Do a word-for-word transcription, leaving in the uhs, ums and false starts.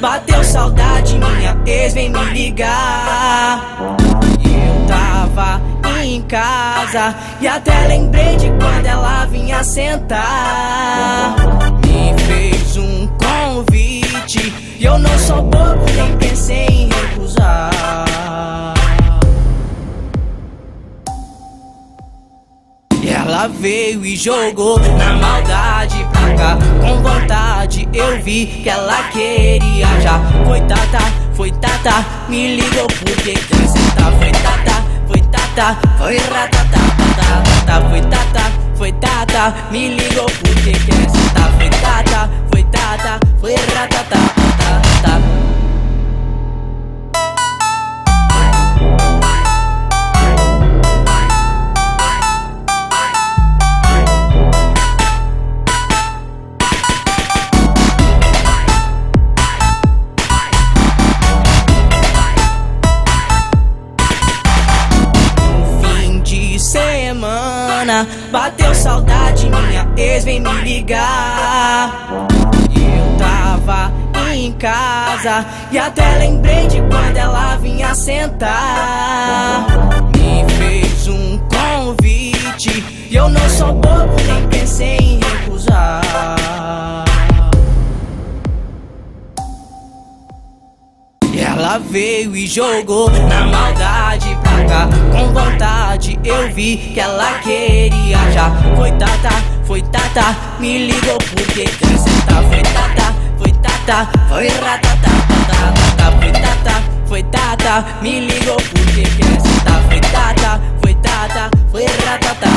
bateu saudade, minha ex vem me ligar. Eu tava em casa e até lembrei de quando ela vinha sentar. Me fez um convite e eu não sou bobo, nem pensei em recusar. E ela veio e jogou na maldade pra cá. Com vontade eu vi que ela queria já. Foi tata, foi tata, me ligou porque quer sentar. Foi tata, foi tata, foi ratata, tata. Foi tata, foi tata, me ligou porque quer sentar. Foi tata, foi tata, foi ratata, tata. Semana bateu saudade, minha ex vem me ligar. Eu tava em casa e até lembrei de quando ela vinha sentar. Me fez um convite e eu não sou bobo, nem pensei em recusar. E ela veio e jogou na maldade pra cá. Com vontade eu vi que ela queria já. Foi tata, foi tata, me ligou porque quer sentar. Foi tata, foi tata, foi ratata, tata. Foi tata, foi tata, me ligou porque quer sentar. Foi tata, foi tata, foi ratata.